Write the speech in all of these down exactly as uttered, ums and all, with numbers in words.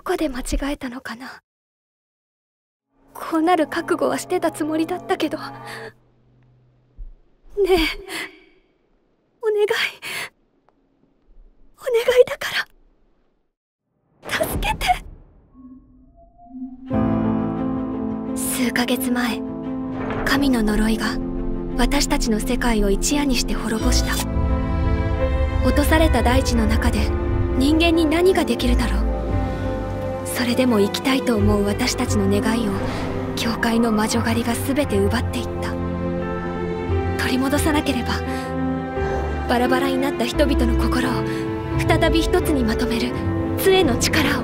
こで間違えたのかな。こうなる覚悟はしてたつもりだったけど。ねえ、お願いお願いだから助けて。数ヶ月前、神の呪いが私たちの世界を一夜にして滅ぼした。落とされた大地の中で人間に何ができるだろう。それでも生きたいと思う私たちの願いを教会の魔女狩りが全て奪っていった。取り戻さなければ、バラバラになった人々の心を再び一つにまとめる杖の力を。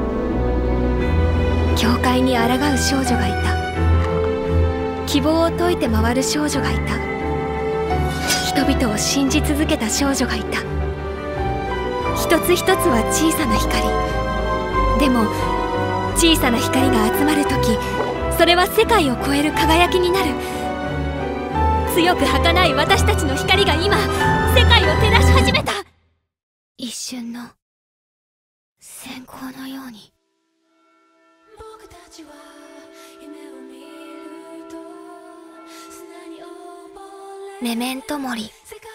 教会に抗う少女がいた。希望を解いて回る少女がいた。人々を信じ続けた少女がいた。一つ一つは小さな光。でも小さな光が集まるとき、それは世界を超える輝きになる。強く儚い私たちの光が今世界を照らし始めた。一瞬の閃光のように。メメントモリ。